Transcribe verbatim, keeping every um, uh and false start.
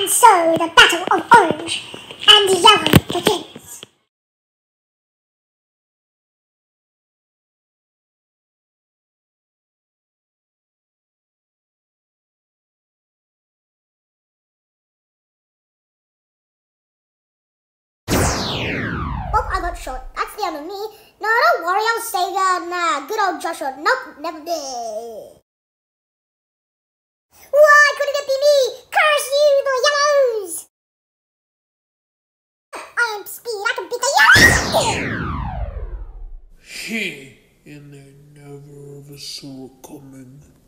so the battle of orange and yellow begins. Oh, I got shot. That's the end of me. No, don't worry, I'll save ya. Nah, good old Joshua. Nope, never did. Why couldn't it be me? Curse you, the yellows! I am speed, I can beat the yellows! He, and they never ever saw it coming.